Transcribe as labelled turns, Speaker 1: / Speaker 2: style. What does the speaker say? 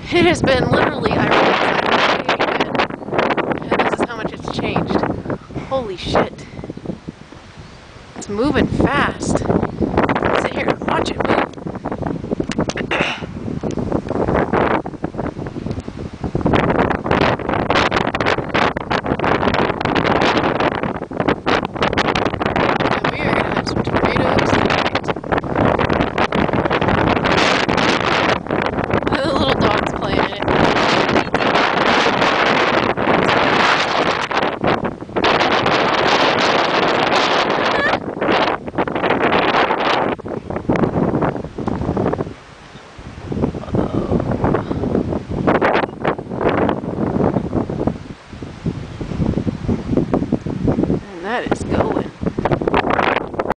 Speaker 1: It has been literally, I and this is how much it's changed. Holy shit. It's moving fast. Sit here and watch it move. And we are going to have some tornadoes tonight. The little dog's playing it. And that is